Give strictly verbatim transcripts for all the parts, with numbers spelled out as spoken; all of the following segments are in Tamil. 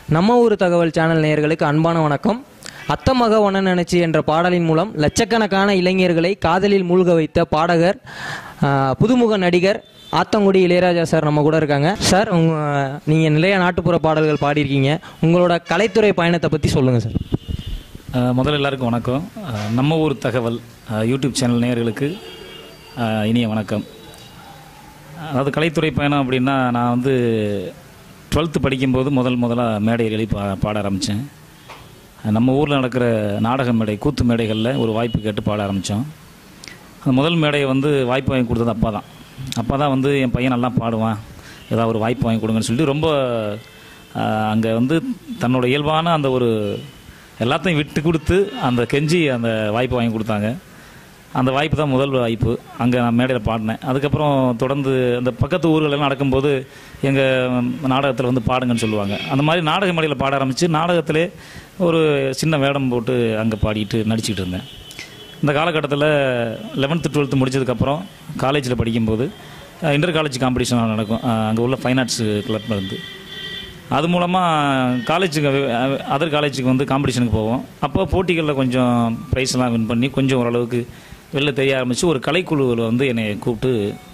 நம்ம ஊர் தகவல் சேனல் நேயர்களுக்கு அன்பான வணக்கம். அத்தமக ஒன்ன நினைச்சு என்ற பாடலின் மூலம் லட்சக்கணக்கான இளைஞர்களை காதலில் மூழ்க வைத்த பாடகர், புதுமுக நடிகர் ஆத்தங்குடி இளையராஜா சார் நம்ம கூட இருக்காங்க. சார், உங்க நீங்கள் நிறைய நாட்டுப்புற பாடல்கள் பாடியிருக்கீங்க. உங்களோட கலைத்துறை பயணத்தை பற்றி சொல்லுங்கள் சார். முதல்ல எல்லாருக்கும் வணக்கம். நம்ம ஊர் தகவல் யூடியூப் சேனல் நேயர்களுக்கு இனிய வணக்கம். அதாவது கலைத்துறை பயணம் அப்படின்னா, நான் வந்து டுவெல்த்து படிக்கும்போது முதல் முதலாக மேடை எழுதி பா பாட ஆரம்பித்தேன். நம்ம ஊரில் நடக்கிற நாடக மேடை, கூத்து மேடைகளில் ஒரு வாய்ப்பு கேட்டு பாட ஆரம்பித்தோம். அந்த முதல் மேடையை வந்து வாய்ப்பு வாங்கி கொடுத்தது அப்பா தான். அப்பா தான் வந்து என் பையன் நல்லா பாடுவான், ஏதாவது ஒரு வாய்ப்பு வாங்கி கொடுங்கன்னு சொல்லிட்டு ரொம்ப அங்கே வந்து தன்னோட இயல்பான அந்த ஒரு எல்லாத்தையும் விட்டு கொடுத்து அந்த கெஞ்சி அந்த வாய்ப்பு வாங்கி கொடுத்தாங்க. அந்த வாய்ப்பு தான் முதல் வாய்ப்பு. அங்கே நான் மேடையில் பாடினேன். அதுக்கப்புறம் தொடர்ந்து அந்த பக்கத்து ஊர்களெல்லாம் நடக்கும்போது எங்கள் நாடகத்தில் வந்து பாடுங்கன்னு சொல்லுவாங்க. அந்த மாதிரி நாடக மேடையில் பாட ஆரம்பித்து நாடகத்திலே ஒரு சின்ன வேடம் போட்டு அங்கே பாடிட்டு நடிச்சுக்கிட்டு இருந்தேன். இந்த காலகட்டத்தில் லெவன்த்து டுவெல்த்து முடித்ததுக்கப்புறம் காலேஜில் படிக்கும்போது இன்டர் காலேஜ் காம்படிஷன் நடக்கும் அங்கே உள்ள ஃபைன் ஆர்ட்ஸ் கிளப்பில் இருந்து. அது மூலமாக காலேஜுக்கு அதர் காலேஜுக்கு வந்து காம்படிஷனுக்கு போவோம். அப்போ போட்டிகளில் கொஞ்சம் ப்ரைஸ்லாம் வின் பண்ணி கொஞ்சம் ஓரளவுக்கு வெளில தெரிய ஆரம்பித்து ஒரு கலைக்குழுவில் வந்து என்னை கூப்பிட்டு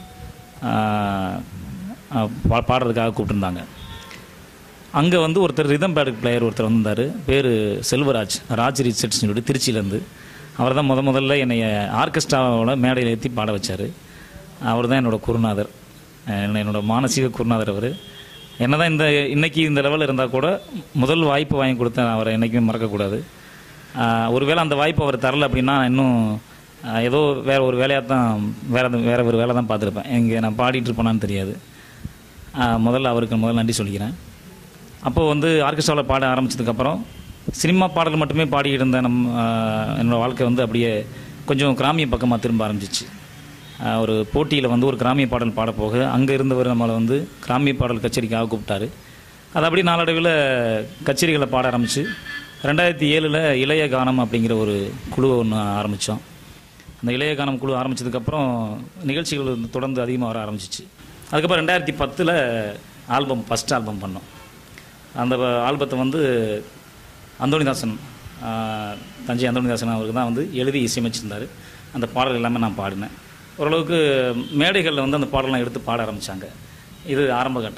பா பாடுறதுக்காக கூப்பிட்டுருந்தாங்க. அங்கே வந்து ஒருத்தர் ரிதம் பேட் பிளேயர் ஒருத்தர் வந்தார். பேர் செல்வராஜ், ராஜ் ரிச்சர்ட்ஸ்னு சொல்லிட்டு திருச்சியிலேருந்து. அவர் தான் முத முதல்ல என்னை ஆர்கெஸ்ட்ராவோட மேடையில் ஏற்றி பாட வச்சார். அவர் தான் என்னோடய குருநாதர், என்னோடய மானசீக குருநாதர். அவர் என்ன தான் இந்த இன்றைக்கி இந்த லெவலில் இருந்தால் கூட முதல் வாய்ப்பு வாங்கி கொடுத்தேன். அவரை என்றைக்குமே மறக்கக்கூடாது. ஒருவேளை அந்த வாய்ப்பு அவர் தரலை அப்படின்னா இன்னும் ஏதோ வேறு ஒரு வேலையாக தான் வேறு வேறு ஒரு வேலை தான் பார்த்துருப்பேன். இங்கே நான் பாடிட்டு இருப்பேனான்னு தெரியாது. முதல்ல அவருக்கு முதல்ல நன்றி சொல்லிக்கிறேன். அப்போது வந்து ஆர்கெஸ்ட்ராவில் பாட ஆரம்பித்ததுக்கப்புறம் சினிமா பாடல் மட்டுமே பாடிக்கிட்டு இருந்தேன். நம் என்னோடய வாழ்க்கை வந்து அப்படியே கொஞ்சம் கிராமிய பக்கமாக திரும்ப ஆரம்பிச்சிச்சு. ஒரு போட்டியில் வந்து ஒரு கிராமிய பாடல் பாட போக அங்கே இருந்தவர் நம்மளை வந்து கிராமிய பாடல் கச்சேரிக்காக கூப்பிட்டாரு. அது அப்படி நாளடைவில் கச்சேரிகளை பாட ஆரம்பித்து ரெண்டாயிரத்தி ஏழில் இளைய கானம் அப்படிங்கிற ஒரு குழுவை ஒன்று ஆரம்பித்தோம். அந்த இளைய கானம் குழு ஆரம்பித்ததுக்கப்புறம் நிகழ்ச்சிகள் தொடர்ந்து அதிகமாக வர ஆரம்பிச்சிச்சு. அதுக்கப்புறம் ரெண்டாயிரத்தி பத்தில் ஆல்பம் ஃபஸ்ட் ஆல்பம் பண்ணோம். அந்த ஆல்பத்தை வந்து அந்தோணிதாசன், தஞ்சை அந்தோணிதாசன் அவருக்கு தான் வந்து எழுதி இசையமைச்சிருந்தார். அந்த பாடல் எல்லாமே நான் பாடினேன். ஓரளவுக்கு மேடைகளில் வந்து அந்த பாடலாம் எடுத்து பாட ஆரம்பித்தாங்க. இது ஆரம்ப கட்ட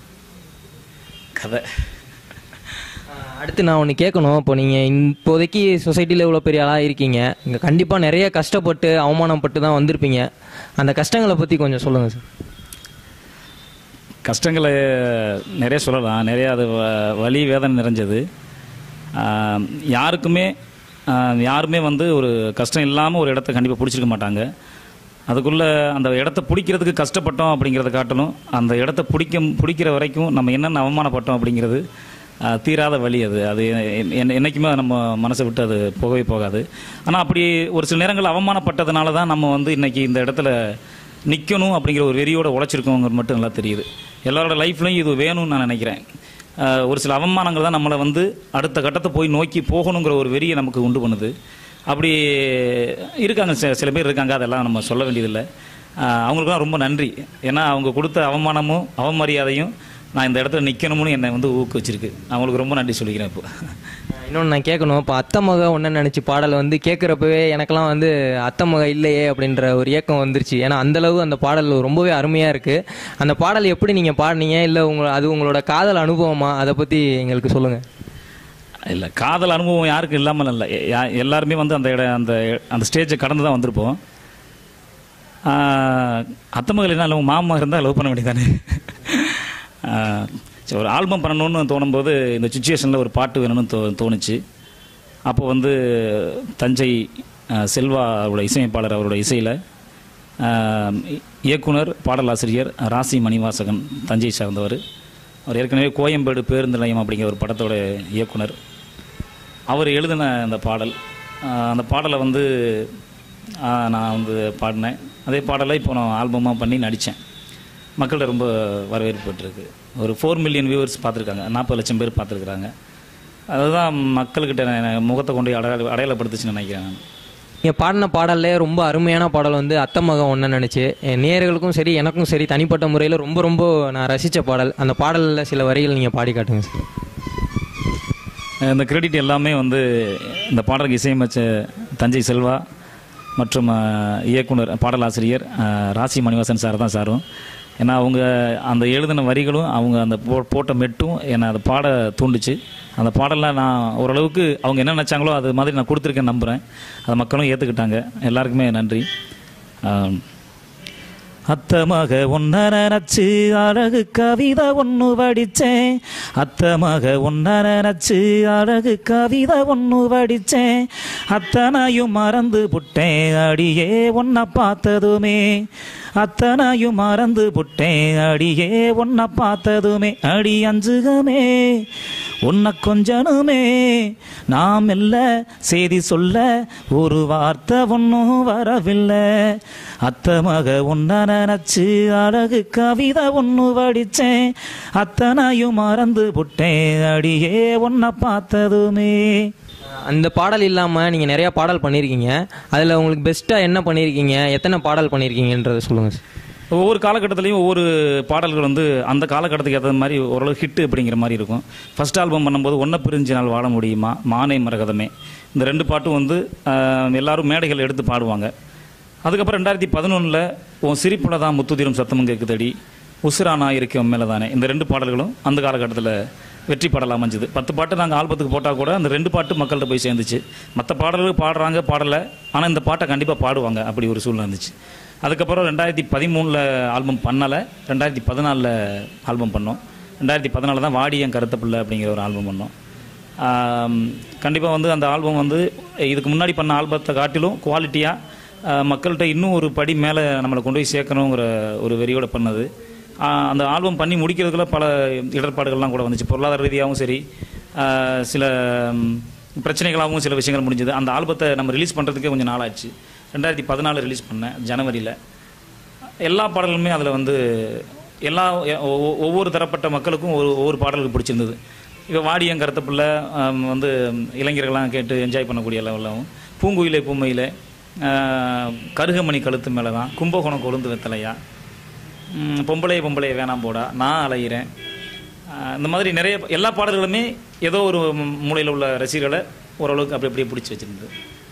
கதை. அடுத்து நான் ஒன்று கேட்கணும். இப்போ நீங்கள் இப்போதைக்கு சொசைட்டியில் இவ்வளோ பெரிய ஆளாக இருக்கீங்க, இங்கே கண்டிப்பாக நிறைய கஷ்டப்பட்டு அவமானப்பட்டு தான் வந்திருப்பீங்க. அந்த கஷ்டங்களை பற்றி கொஞ்சம் சொல்லுங்கள் சார். கஷ்டங்களை நிறைய சொல்லலாம். நிறைய அது வலி வேதனை நிறைஞ்சது. யாருக்குமே யாருமே வந்து ஒரு கஷ்டம் இல்லாமல் ஒரு இடத்த கண்டிப்பாக பிடிச்சிருக்க மாட்டாங்க. அதுக்குள்ளே அந்த இடத்த பிடிக்கிறதுக்கு கஷ்டப்பட்டோம் அப்படிங்கிறத காட்டணும். அந்த இடத்த பிடிக்க பிடிக்கிற வரைக்கும் நம்ம என்னென்ன அவமானப்பட்டோம் அப்படிங்கிறது தீராத வழி. அது அது என்றைக்குமே நம்ம மனசை விட்டு அது போகவே போகாது. ஆனால் அப்படி ஒரு சில நேரங்கள் அவமானப்பட்டதுனால தான் நம்ம வந்து இன்றைக்கி இந்த இடத்துல நிற்கணும் அப்படிங்கிற ஒரு வெறியோடு உழைச்சிருக்கோங்கிறது மட்டும் நல்லா தெரியுது. எல்லாரோட லைஃப்லையும் இது வேணும்னு நான் நினைக்கிறேன். ஒரு சில அவமானங்கள் தான் நம்மளை வந்து அடுத்த கட்டத்தை போய் நோக்கி போகணுங்கிற ஒரு வெறியை நமக்கு உண்டு பண்ணுது. அப்படி இருக்காங்க சில பேர் இருக்காங்க, அதெல்லாம் நம்ம சொல்ல வேண்டியதில்லை. அவங்களுக்குலாம் ரொம்ப நன்றி. ஏன்னா அவங்க கொடுத்த அவமானமும் அவமரியாதையும் நான் இந்த இடத்துல நிற்கணும்னு என்னை வந்து ஊக்குவிச்சிருக்கு. அவங்களுக்கு ரொம்ப நன்றி சொல்லிக்கிறேன். இப்போ இன்னொன்று நான் கேட்கணும். இப்போ அத்தமக ஒன்ன நினச்சி பாடல் வந்து கேட்குறப்பவே எனக்கெல்லாம் வந்து அத்தமக இல்லையே அப்படின்ற ஒரு ஏக்கம் வந்துருச்சு. ஏன்னா அந்தளவு அந்த பாடல் ரொம்பவே அருமையாக இருக்குது. அந்த பாடல் எப்படி நீங்கள் பாடினீங்க, இல்லை உங்களை அது உங்களோட காதல் அனுபவமா, அதை பற்றி எங்களுக்கு சொல்லுங்கள். இல்லை, காதல் அனுபவம் யாருக்கும் இல்லாமல் இல்லை. எல்லாருமே வந்து அந்த இட அந்த அந்த ஸ்டேஜை கடந்து தான் வந்திருப்போம். அத்தமகள் என்ன இல்லை, மாமா இருந்தால் லவ் பண்ண வேண்டியதானே. சரி, ஒரு ஆல்பம் பண்ணணும்னு தோணும்போது இந்த சுச்சுவேஷனில் ஒரு பாட்டு வேணும்னு தோ தோணுச்சு. அப்போ வந்து தஞ்சை செல்வா அவரோட இசையமைப்பாளர் அவரோட இசையில் இயக்குனர் பாடலாசிரியர் ராசி மணிவாசகன், தஞ்சை சார்ந்தவர். அவர் ஏற்கனவே கோயம்பேடு பேருந்து நிலையம் அப்படிங்கிற ஒரு படத்தோட இயக்குனர். அவர் எழுதின அந்த பாடல், அந்த பாடலை வந்து நான் வந்து பாடினேன். அதே பாடலை இப்போ நான் ஆல்பமாக பண்ணி நடித்தேன். மக்கள்கிட்ட ரொம்ப வரவேற்பு பெற்றிருக்கு. ஒரு ஃபோர் மில்லியன் வியூவர்ஸ் பார்த்துருக்காங்க, நாற்பது லட்சம் பேர் பார்த்துருக்குறாங்க. அதுதான் மக்கள்கிட்ட முகத்தை கொண்டு அடைய அடையாளப்படுத்துச்சுன்னு நினைக்கிறேன் நான். நீங்கள் பாடின பாடல்லே ரொம்ப அருமையான பாடல் வந்து அத்தமக ஒன்ன நினச்சி, நேயர்களுக்கும் சரி எனக்கும் சரி தனிப்பட்ட முறையில் ரொம்ப ரொம்ப நான் ரசித்த பாடல். அந்த பாடலில் சில வரிகள் நீங்கள் பாடி காட்டுங்க சார். இந்த கிரெடிட் எல்லாமே வந்து இந்த பாடலுக்கு இசையமைச்ச தஞ்சை செல்வா மற்றும் இயக்குனர் பாடலாசிரியர் ராசி மணிவாசன் சார் தான் சாரும். ஏன்னா அவங்க அந்த எழுதின வரிகளும் அவங்க அந்த போ போட்ட மெட்டும் என்னை அதை பாட தூண்டுச்சு. அந்த பாடலில் நான் ஓரளவுக்கு அவங்க என்ன நினச்சாங்களோ அது மாதிரி நான் கொடுத்துருக்கேன்னு நம்புகிறேன். அதை மக்களும் ஏற்றுக்கிட்டாங்க. எல்லாருக்குமே நன்றி. அத்தமாக ஒன்ன நினச்சி அழகு கவிதை ஒன்று படித்தேன். அத்தமாக ஒன்ன நினச்சி அழகு கவிதை ஒன்று படித்தேன். அத்தனையும் மறந்து புட்டேன் அடியே ஒன்ன பார்த்ததுமே. அத்தனையும் மறந்து புட்டேன் அடியே ஒன்ன பார்த்ததுமே. அடி அஞ்சுகமே உன்னை கொஞ்சனுமே நாம் இல்ல செய்தி சொல்ல ஒரு வார்த்தை ஒன்றும் வரவில்லை. அத்தமாக உன்ன நினச்சி அழகு கவிதை ஒன்று படித்தேன். அத்தனையும் மறந்து புட்டேன் அடியே ஒன்றை பார்த்ததுமே. அந்த பாடல் இல்லாமல் நீங்கள் நிறையா பாடல் பண்ணியிருக்கீங்க. அதில் உங்களுக்கு பெஸ்ட்டாக என்ன பண்ணியிருக்கீங்க, எத்தனை பாடல் பண்ணியிருக்கீங்கன்றதை சொல்லுங்கள் சார். ஒவ்வொரு காலகட்டத்திலையும் ஒவ்வொரு பாடல்கள் வந்து அந்த காலகட்டத்துக்கு ஏற்ற மாதிரி ஓரளவு ஹிட்டு அப்படிங்கிற மாதிரி இருக்கும். ஃபஸ்ட் ஆல்பம் பண்ணும்போது ஒன்றை பிரிஞ்சு நாள் வாழ முடியுமா, மானை மரகதமே, இந்த ரெண்டு பாட்டும் வந்து எல்லோரும் மேடைகள் எடுத்து பாடுவாங்க. அதுக்கப்புறம் ரெண்டாயிரத்தி பதினொன்றில் உன் சிரிப்புல தான் முத்துதிரும் சத்தமும் கேட்குதடி, உசுரானா இருக்கேன் மேலே தானே, இந்த ரெண்டு பாடல்களும் அந்த காலகட்டத்தில் வெற்றி பாடலாக அமைஞ்சுது. பத்து பாட்டு நாங்கள் ஆல்பத்துக்கு போட்டால் கூட அந்த ரெண்டு பாட்டு மக்கள்கிட்ட போய் சேர்ந்துச்சு. மற்ற பாடல்கள் பாடுறாங்க பாடலை, ஆனால் இந்த பாட்டை கண்டிப்பாக பாடுவாங்க, அப்படி ஒரு சூழ்நிலை இருந்துச்சு. அதுக்கப்புறம் ரெண்டாயிரத்தி பதிமூணில் ஆல்பம் பண்ணலை, ரெண்டாயிரத்தி பதினாலில் ஆல்பம் பண்ணோம். ரெண்டாயிரத்தி பதினாலில் தான் வாடி என் கருத்த பிள்ளை அப்படிங்கிற ஒரு ஆல்பம் பண்ணோம். கண்டிப்பாக வந்து அந்த ஆல்பம் வந்து இதுக்கு முன்னாடி பண்ண ஆல்பத்தை காட்டிலும் குவாலிட்டியாக மக்கள்கிட்ட இன்னும் ஒரு படி மேலே நம்மளை கொண்டு போய் சேர்க்கணுங்கிற ஒரு வெறியோடு பண்ணது. அந்த ஆல்பம் பண்ணி முடிக்கிறதுக்குள்ள பல இடர்பாடுகள்லாம் கூட வந்துச்சு. பொருளாதார ரீதியாகவும் சரி, சில பிரச்சனைகளாகவும் சில விஷயங்கள் முடிஞ்சது. அந்த ஆல்பத்தை நம்ம ரிலீஸ் பண்ணுறதுக்கே கொஞ்சம் நாளாச்சு. ரெண்டாயிரத்தி பதினாலு ரிலீஸ் பண்ணேன் ஜனவரியில். எல்லா பாடல்களுமே அதில் வந்து எல்லா ஒவ்வொரு தரப்பட்ட மக்களுக்கும் ஒரு ஒவ்வொரு பாடல்கள் பிடிச்சிருந்தது. இப்போ வாடியன் கருத்த பிள்ளை வந்து இளைஞர்கள்லாம் கேட்டு என்ஜாய் பண்ணக்கூடிய லெவலாகவும், பூங்குயிலே பூமையிலே, கருகமணி கழுத்து மேலே தான், கும்பகோணம் கொழுந்து வெத்தலையா, பொம்பளை பொம்பளை வேணாம் போடா, நான் அலைகிறேன், இந்த மாதிரி நிறைய எல்லா பாடல்களுமே ஏதோ ஒரு மூலையில் உள்ள ரசிகர்களை ஓரளவுக்கு அப்படி அப்படியே பிடிச்சி வச்சுருந்தது.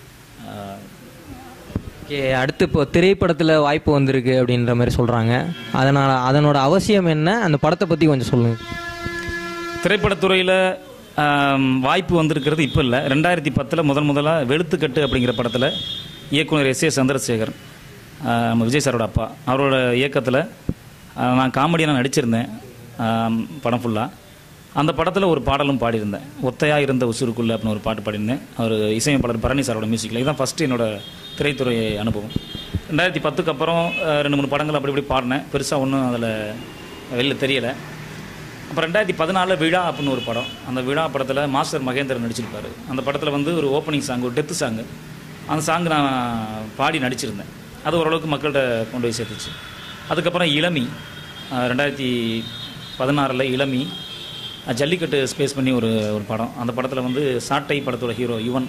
ஓகே, அடுத்து இப்போ திரைப்படத்தில் வாய்ப்பு வந்திருக்கு அப்படின்ற மாதிரி சொல்கிறாங்க. அதனால் அதனோட அவசியம் என்ன, அந்த படத்தை பற்றி கொஞ்சம் சொல்லுங்கள். திரைப்படத்துறையில் வாய்ப்பு வந்திருக்கிறது இப்போ இல்லை. ரெண்டாயிரத்தி பத்தில் முதன் முதலாக வெளுத்துக்கட்டு அப்படிங்கிற படத்தில் இயக்குனர் எஸ் ஏ சந்திரசேகர், நம்ம விஜய் சாரோட அப்பா, அவரோட இயக்கத்தில் நான் காமெடியாக நான் நடிச்சிருந்தேன் படம் ஃபுல்லாக. அந்த படத்தில் ஒரு பாடலும் பாடியிருந்தேன், ஒத்தையாக இருந்த உசுருக்குள்ளே அப்படின்னு ஒரு பாட்டு பாடியிருந்தேன். அவர் இசையமைப்பாளர் பரணி சாரோட மியூசிக்கில். இதுதான் ஃபஸ்ட்டு என்னோடய திரைத்துறை அனுபவம். ரெண்டாயிரத்தி பத்துக்கு அப்புறம் ரெண்டு மூணு படங்கள் அப்படி இப்படி பாடினேன். பெருசாக ஒன்றும் அதில் வெளில தெரியலை. அப்புறம் ரெண்டாயிரத்தி பதினாலில் விழா அப்படின்னு ஒரு படம். அந்த விழா படத்தில் மாஸ்டர் மகேந்திரன் நடிச்சிருப்பார். அந்த படத்தில் வந்து ஒரு ஓப்பனிங் சாங், ஒரு டெத்து சாங்கு, அந்த சாங்கு நான் பாடி நடிச்சிருந்தேன். அது ஓரளவுக்கு மக்கள்கிட்ட கொண்டு போய் சேர்த்துச்சு. அதுக்கப்புறம் இளமி, ரெண்டாயிரத்தி பதினாறில் இளமி ஜல்லிக்கட்டு ஸ்பேஸ் பண்ணி ஒரு ஒரு படம். அந்த படத்தில் வந்து சாட்டை படத்தோட ஹீரோ யுவன்,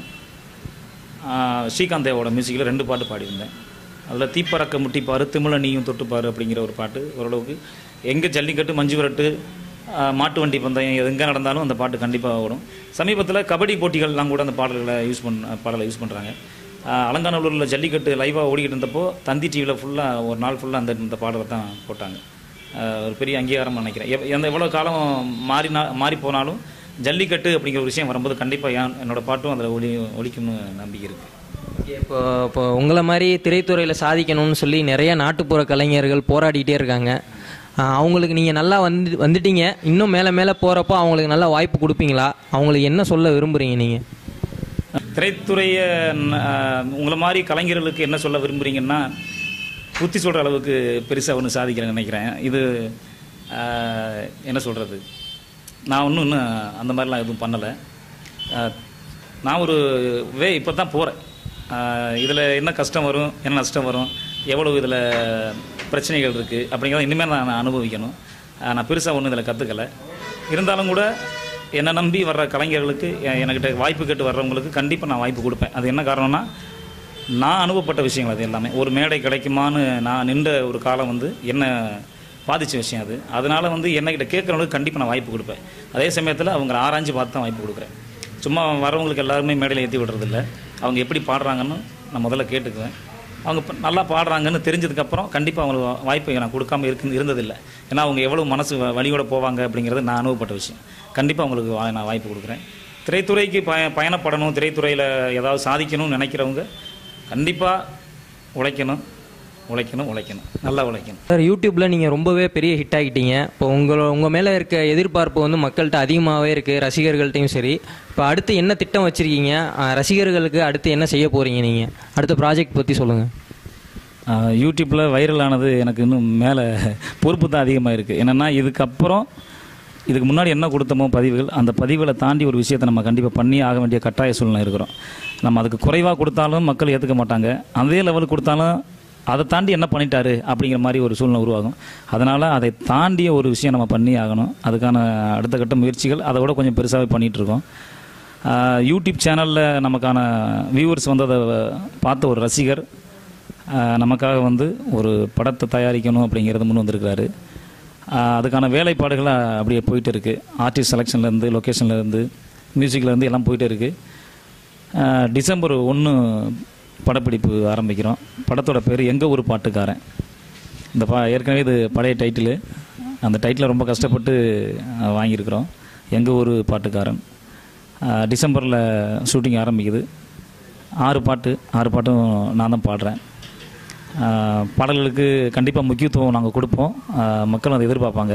ஸ்ரீகாந்த் தேவோட மியூசிக்கில் ரெண்டு பாட்டு பாடியிருந்தேன். அதில் தீப்பறக்க முட்டிப்பார், திமிழ நீயும் தொட்டுப்பார் அப்படிங்கிற ஒரு பாட்டு ஓரளவுக்கு எங்கே ஜல்லிக்கட்டு, மஞ்சு விரட்டு, மாட்டு வண்டி பந்தயம் எங்கே நடந்தாலும் அந்த பாட்டு கண்டிப்பாக ஓடும். சமீபத்தில் கபடி போட்டிகள்லாம் கூட அந்த பாடல்களை யூஸ் பண்ண பாடலை யூஸ் பண்ணுறாங்க. அலங்காநல்லூரில் ஜல்லிக்கட்டு லைவாக ஓடிக்கிட்டு இருந்தப்போ தந்தி டிவியில் ஃபுல்லாக ஒரு நாள் ஃபுல்லாக அந்த இந்த பாடலை தான் போட்டாங்க. ஒரு பெரிய அங்கீகாரம் நினைக்கிறேன். எவ் எந்த எவ்வளோ காலம் மாறினா மாறி போனாலும் ஜல்லிக்கட்டு அப்படிங்கிற ஒரு விஷயம் வரும்போது கண்டிப்பாக ஏன் என்னோடய பாட்டும் அதில் ஒளி ஒழிக்கும்னு நம்பிக்கை இருக்குது. இப்போ இப்போ உங்களை மாதிரி திரைத்துறையில் சாதிக்கணும்னு சொல்லி நிறைய நாட்டுப்புற கலைஞர்கள் போராடிக்கிட்டே இருக்காங்க. அவங்களுக்கு நீங்கள் நல்லா வந்து வந்துட்டீங்க, இன்னும் மேலே மேலே போகிறப்போ அவங்களுக்கு நல்லா வாய்ப்பு கொடுப்பீங்களா? அவங்களுக்கு என்ன சொல்ல விரும்புகிறீங்க நீங்கள்? திரைத்துறையை உங்களை மாதிரி கலைஞர்களுக்கு என்ன சொல்ல விரும்புகிறீங்கன்னா, புத்தி சொல்கிற அளவுக்கு பெருசாக ஒன்று சாதிக்கிறேன்னு நினைக்கிறேன். இது என்ன சொல்கிறது, நான் ஒன்றும் இன்னும் அந்த மாதிரிலாம் எதுவும் பண்ணலை. நான் ஒரு வே இப்போ தான் போகிறேன். இதில் என்ன கஷ்டம் வரும், என்ன நஷ்டம் வரும், எவ்வளோ இதில் பிரச்சனைகள் இருக்குது அப்படிங்கிறத இனிமேல் நான் அனுபவிக்கணும். நான் பெருசாக ஒன்றும் இதில் கற்றுக்கலை. இருந்தாலும் கூட என்னை நம்பி வர்ற கலைஞர்களுக்கு, என்கிட்ட வாய்ப்பு கேட்டு வர்றவங்களுக்கு கண்டிப்பாக நான் வாய்ப்பு கொடுப்பேன். அது என்ன காரணம்னா, நான் அனுபவப்பட்ட விஷயங்கள் அது எல்லாமே. ஒரு மேடை கிடைக்குமான்னு நான் நின்ற ஒரு காலம் வந்து என்ன பாதித்த விஷயம் அது. அதனால் வந்து என்னைக்கிட்ட கேட்குறவங்களுக்கு கண்டிப்பாக நான் வாய்ப்பு கொடுப்பேன். அதே சமயத்தில் அவங்க ஆராய்ச்சி பார்த்து தான் வாய்ப்பு கொடுக்குறேன். சும்மா வரவங்களுக்கு எல்லாருமே மேடையில் ஏற்றி விடுறதில்ல. அவங்க எப்படி பாடுறாங்கன்னு நான் முதல்ல கேட்டுக்குவேன். அவங்க இப்போ நல்லா பாடுறாங்கன்னு தெரிஞ்சதுக்கப்புறம் கண்டிப்பாக அவங்களுக்கு வாய்ப்பை நான் கொடுக்காம இருக்கு இருந்ததில்லை. ஏன்னா அவங்க எவ்வளோ மனசு வலியோட போவாங்க அப்படிங்கிறது நான் அனுபவப்பட்ட விஷயம். கண்டிப்பாக அவங்களுக்கு வா நான் வாய்ப்பு கொடுக்குறேன். திரைத்துறைக்கு பய பயணப்படணும், திரைத்துறையில் ஏதாவது சாதிக்கணும்னு நினைக்கிறவங்க கண்டிப்பாக உழைக்கணும் உழைக்கணும் உழைக்கணும் நல்லா உழைக்கணும். சார், யூடியூப்பில் நீங்கள் ரொம்பவே பெரிய ஹிட் ஆகிட்டீங்க. இப்போ உங்களோட உங்கள் மேலே இருக்க எதிர்பார்ப்பு வந்து மக்கள்கிட்ட அதிகமாகவே இருக்குது, ரசிகர்கள்ட்டையும் சரி. இப்போ அடுத்து என்ன திட்டம் வச்சுருக்கீங்க? ரசிகர்களுக்கு அடுத்து என்ன செய்ய போகிறீங்க? நீங்கள் அடுத்த ப்ராஜெக்ட் பற்றி சொல்லுங்கள். யூடியூப்பில் வைரலானது எனக்கு இன்னும் மேலே பொறுப்பு தான் அதிகமாக இருக்குது. என்னென்னா இதுக்கப்புறம் இதுக்கு முன்னாடி என்ன கொடுத்தமோ பதிவுகள், அந்த பதிவுகளை தாண்டி ஒரு விஷயத்தை நம்ம கண்டிப்பாக பண்ணி ஆக வேண்டிய கட்டாய சூழ்நிலை இருக்கிறோம். நம்ம அதுக்கு குறைவாக கொடுத்தாலும் மக்கள் ஏற்றுக்க மாட்டாங்க, அதே லெவலுக்கு கொடுத்தாலும் அதை தாண்டி என்ன பண்ணிட்டாரு அப்படிங்கிற மாதிரி ஒரு சூழ்நிலை உருவாகும். அதனால் அதை தாண்டிய ஒரு விஷயம் நம்ம பண்ணி ஆகணும். அதுக்கான அடுத்த கட்ட முயற்சிகள் அதை விட கொஞ்சம் பெருசாகவே பண்ணிகிட்ருக்கோம். யூடியூப் சேனலில் நமக்கான வியூவர்ஸ் வந்து அதை பார்த்த ஒரு ரசிகர் நமக்காக வந்து ஒரு படத்தை தயாரிக்கணும் அப்படிங்கிறது முன் வந்திருக்கிறாரு. அதுக்கான வேலைப்பாடுகள் அப்படியே போயிட்டு இருக்குது. ஆர்டிஸ்ட் செலெக்ஷன்லேருந்து, லொக்கேஷன்லேருந்து, மியூசிக்லேருந்து எல்லாம் போயிட்டு இருக்குது. டிசம்பர் ஒன்று படப்பிடிப்பு ஆரம்பிக்கிறோம். படத்தோட பேர் எங்கள் ஊர் பாட்டுக்காரன். இந்த பா ஏற்கனவே இது பழைய டைட்டிலு. அந்த டைட்டிலை ரொம்ப கஷ்டப்பட்டு வாங்கியிருக்கிறோம். எங்கள் ஊர் பாட்டுக்காரன் டிசம்பரில் ஷூட்டிங் ஆரம்பிக்குது. ஆறு பாட்டு ஆறு பாட்டும் நான் தான் பாடுறேன். பாடல்களுக்கு கண்டிப்பாக முக்கியத்துவம் நாங்கள் கொடுப்போம். மக்களும் அதை எதிர்பார்ப்பாங்க.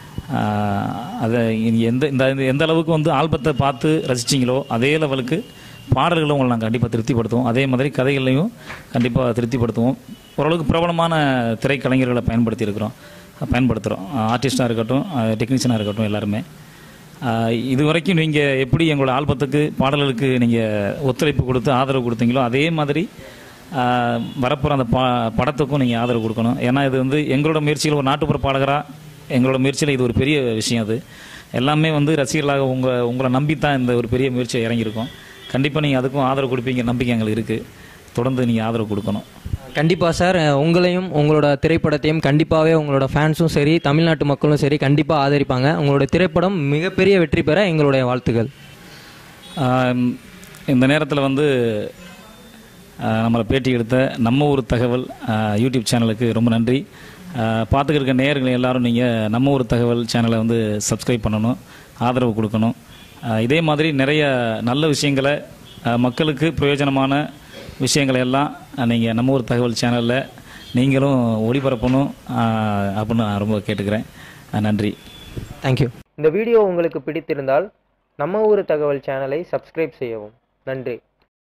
அதை எந்த இந்த எந்த அளவுக்கு வந்து ஆல்பத்தை பார்த்து ரசிச்சிங்களோ அதே லெவலுக்கு பாடல்களும் உங்களை நாங்கள் கண்டிப்பாக திருப்திப்படுத்துவோம். அதே மாதிரி கதைகளையும் கண்டிப்பாக திருப்திப்படுத்துவோம். ஓரளவுக்கு பிரபலமான திரைக்கலைஞர்களை பயன்படுத்தி இருக்கிறோம் பயன்படுத்துகிறோம் ஆர்டிஸ்டாக இருக்கட்டும், டெக்னீஷியனாக இருக்கட்டும், எல்லாருமே. இது வரைக்கும் நீங்கள் எப்படி எங்களோட ஆல்பத்துக்கு பாடல்களுக்கு நீங்கள் ஒத்துழைப்பு கொடுத்து ஆதரவு கொடுத்தீங்களோ அதே மாதிரி வரப்போகிற அந்த பா படத்துக்கும் நீங்கள் ஆதரவு கொடுக்கணும். ஏன்னா இது வந்து எங்களோட முயற்சியில் ஒரு நாட்டுப்புற பாடகராக எங்களோட முயற்சியில் இது ஒரு பெரிய விஷயம். அது எல்லாமே வந்து ரசிகர்களாக உங்கள் உங்களை நம்பித்தான் இந்த ஒரு பெரிய முயற்சியை இறங்கியிருக்கோம். கண்டிப்பாக நீங்கள் அதுக்கும் ஆதரவு கொடுப்பீங்க நம்பிக்கை எங்களுக்கு இருக்குது. தொடர்ந்து நீங்கள் ஆதரவு கொடுக்கணும். கண்டிப்பாக சார், உங்களையும் உங்களோட திரைப்படத்தையும் கண்டிப்பாகவே உங்களோட ஃபேன்ஸும் சரி, தமிழ்நாட்டு மக்களும் சரி கண்டிப்பாக ஆதரிப்பாங்க. உங்களோட திரைப்படம் மிகப்பெரிய வெற்றி பெற எங்களுடைய வாழ்த்துக்கள். இந்த நேரத்தில் வந்து நம்மளை பேட்டி எடுத்த நம்ம ஊர் தகவல் யூடியூப் சேனலுக்கு ரொம்ப நன்றி. பார்த்துக்கிட்டு இருக்க நேயர்கள் எல்லாரும் நீங்கள் நம்ம ஊர் தகவல் சேனலை வந்து சப்ஸ்கிரைப் பண்ணணும், ஆதரவு கொடுக்கணும். இதே மாதிரி நிறைய நல்ல விஷயங்களை, மக்களுக்கு பிரயோஜனமான விஷயங்களை எல்லாம் நீங்கள் நம்ம ஊர் தகவல் சேனலில் நீங்களும் ஒளிபரப்பணும் அப்படின்னு நான் ரொம்ப கேட்டுக்கிறேன். நன்றி. தேங்க்யூ. இந்த வீடியோ உங்களுக்கு பிடித்திருந்தால் நம்ம ஊர் தகவல் சேனலை சப்ஸ்கிரைப் செய்யவும். நன்றி.